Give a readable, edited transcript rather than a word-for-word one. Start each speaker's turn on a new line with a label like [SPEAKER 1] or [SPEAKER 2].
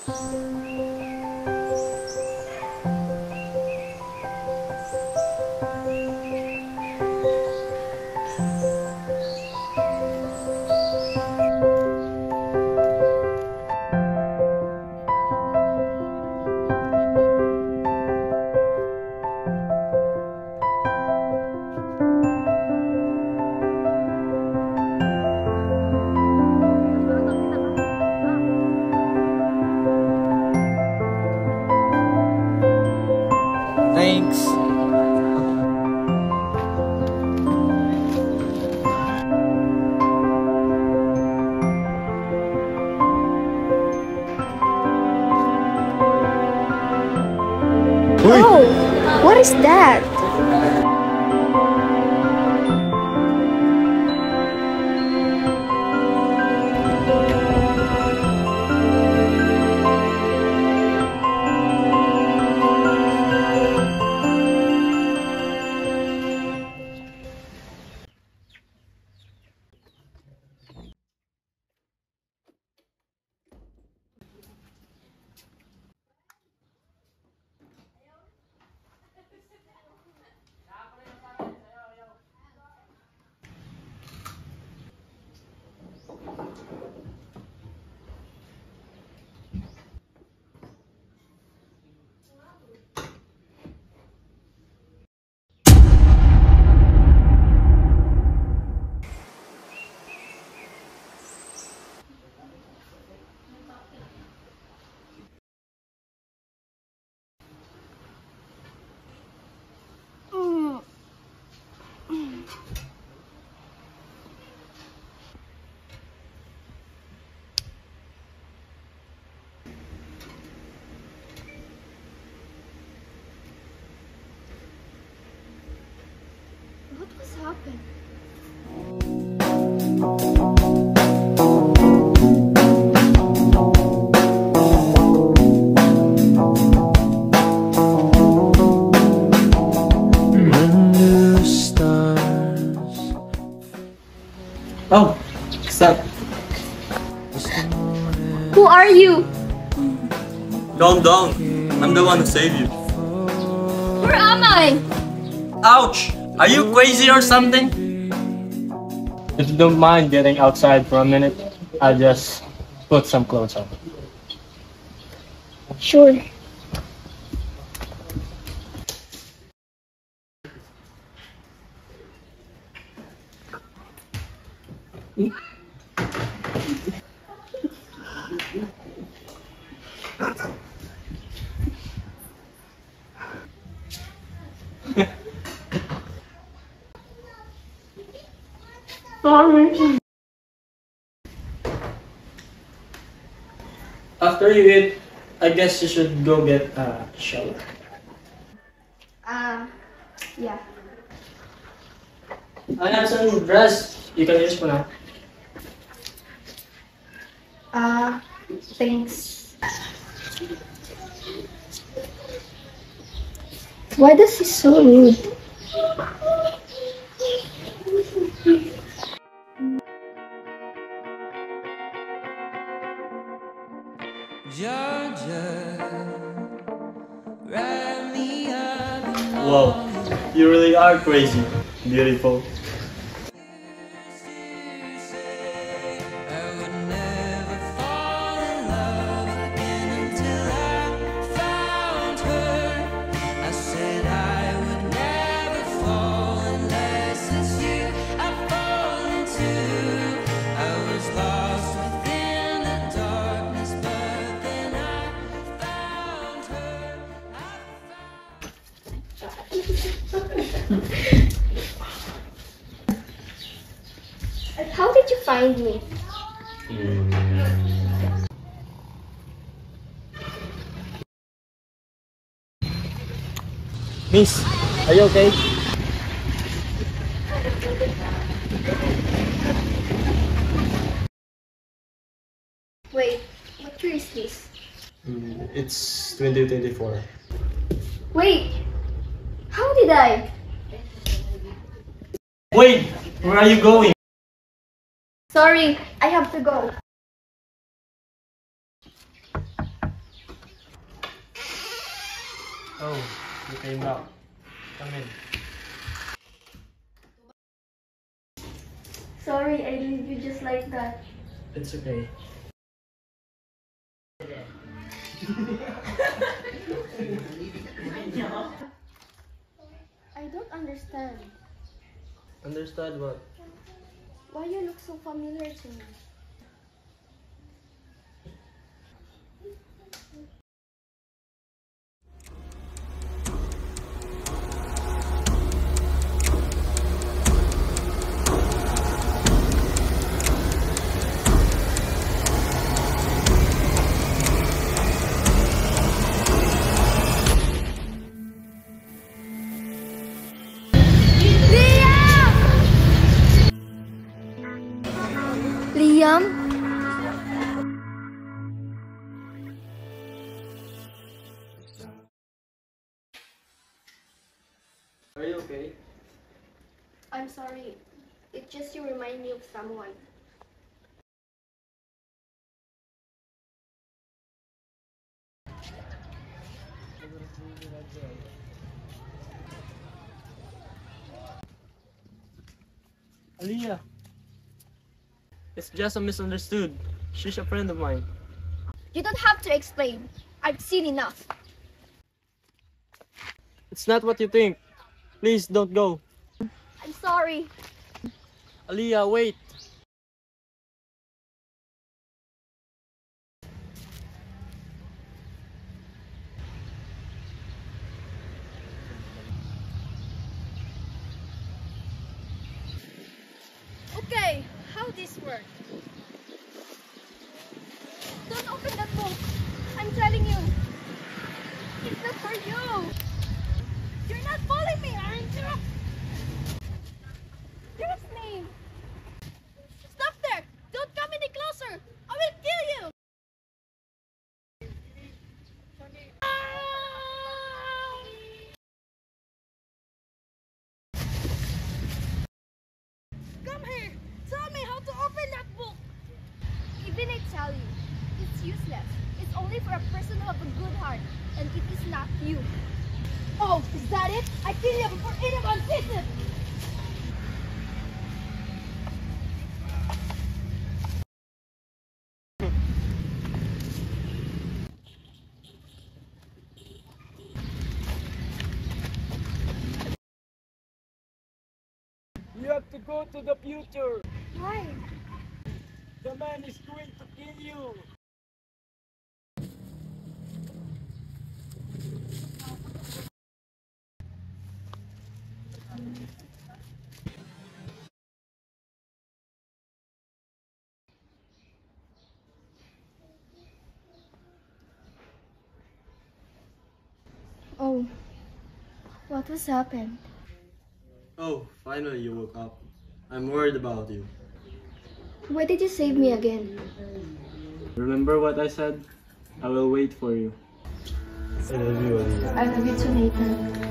[SPEAKER 1] Thanks.
[SPEAKER 2] Oh, what is that? What was happening?
[SPEAKER 1] Oh, what's up?
[SPEAKER 2] Who are you?
[SPEAKER 3] Calm down. I'm the one who saved you.
[SPEAKER 2] Where am I?
[SPEAKER 3] Ouch! Are you crazy or something?
[SPEAKER 1] If you don't mind getting outside for a minute, I'll just put some clothes on.
[SPEAKER 2] Sure. Sorry.
[SPEAKER 1] After you eat, I guess you should go get a shower.
[SPEAKER 2] Yeah.
[SPEAKER 1] I have some dress you can use for now.
[SPEAKER 2] Thanks. Why does he so rude?
[SPEAKER 3] Wow, you really are crazy. Beautiful.
[SPEAKER 2] How did you find me?
[SPEAKER 1] Miss, are you okay?
[SPEAKER 2] Wait, what year is this?
[SPEAKER 1] It's 2024.
[SPEAKER 2] Wait, how did I?
[SPEAKER 3] Wait, where are you going?
[SPEAKER 2] Sorry, I have to go.
[SPEAKER 1] Oh, you came back. Come in.
[SPEAKER 2] Sorry, I leave you just like that.
[SPEAKER 1] It's okay.
[SPEAKER 2] I don't understand.
[SPEAKER 1] Understand what?
[SPEAKER 2] Why you look so familiar to me? Liam?
[SPEAKER 1] Are you okay?
[SPEAKER 2] I'm sorry. It's just you remind me of someone.
[SPEAKER 1] Aliyah. It's just a misunderstood. She's a friend of mine.
[SPEAKER 2] You don't have to explain. I've seen enough.
[SPEAKER 1] It's not what you think. Please don't go.
[SPEAKER 2] I'm sorry.
[SPEAKER 1] Aliyah, wait.
[SPEAKER 2] Okay, how this work? Don't open that book. I'm telling you. It's not for you. You're not following me, aren't you? Trust me. Stop there. Don't come any closer. I will kill you. Come here. Tell me how to open that book. Even I tell you, it's useless. It's only for a person who have a good heart, and it is not you. Oh, is that it? I kill you before anyone sees it.
[SPEAKER 1] You have to go to the future.
[SPEAKER 2] Why?
[SPEAKER 1] The man is going to kill you.
[SPEAKER 2] Oh, what has happened?
[SPEAKER 3] Oh, finally you woke up. I'm worried about you.
[SPEAKER 2] Why did you save me again?
[SPEAKER 1] Remember what I said? I will wait for you. I love you, Aliyah.
[SPEAKER 2] I love you too, Nathan.